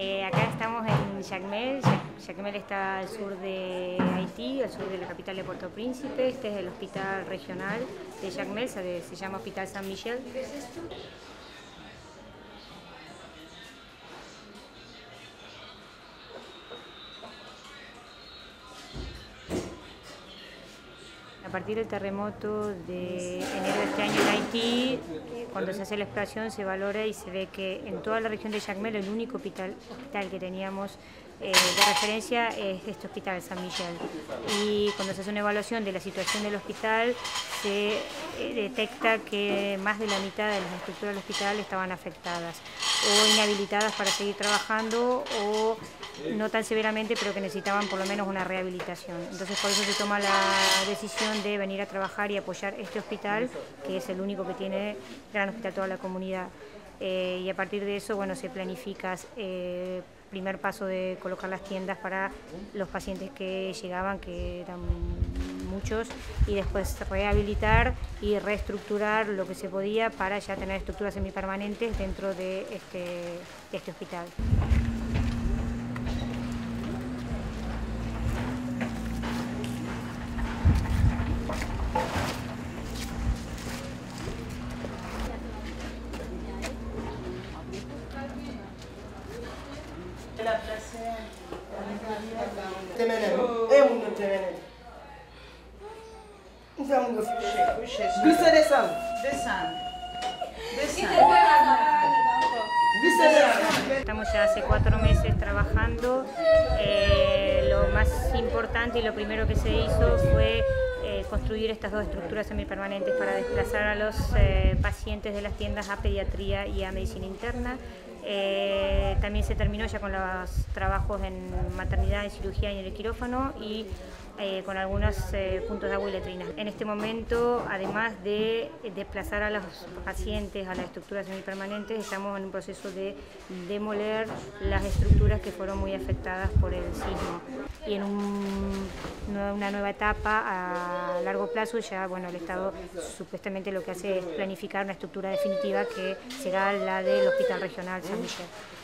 Acá estamos en Jacmel. Jacmel está al sur de Haití, al sur de la capital de Puerto Príncipe. Este es el hospital regional de Jacmel, se llama Hospital St Michel. A partir del terremoto de enero de este año en Haití, cuando se hace la exploración se valora y se ve que en toda la región de Jacmel el único hospital que teníamos de referencia es este hospital St Michel. Y cuando se hace una evaluación de la situación del hospital se detecta que más de la mitad de las estructuras del hospital estaban afectadas o inhabilitadas para seguir trabajando o no tan severamente, pero que necesitaban por lo menos una rehabilitación. Entonces por eso se toma la decisión de venir a trabajar y apoyar este hospital, que es el único que tiene gran hospital toda la comunidad. Y a partir de eso, bueno, se planifica primer paso de colocar las tiendas para los pacientes que llegaban, que eran muchos, y después rehabilitar y reestructurar lo que se podía para ya tener estructuras semipermanentes dentro de este hospital. Estamos ya hace 4 meses trabajando. Lo más importante y lo primero que se hizo fue construir estas 2 estructuras semipermanentes para desplazar a los pacientes de las tiendas a pediatría y a medicina interna. También se terminó ya con los trabajos en maternidad, en cirugía y en el quirófano y con algunos puntos de agua y letrinas. En este momento, además de desplazar a los pacientes a las estructuras semipermanentes, estamos en un proceso de demoler las estructuras que fueron muy afectadas por el sismo. Y en una nueva etapa a largo plazo ya, bueno, el Estado supuestamente lo que hace es planificar una estructura definitiva que será la del Hospital Regional St Michel.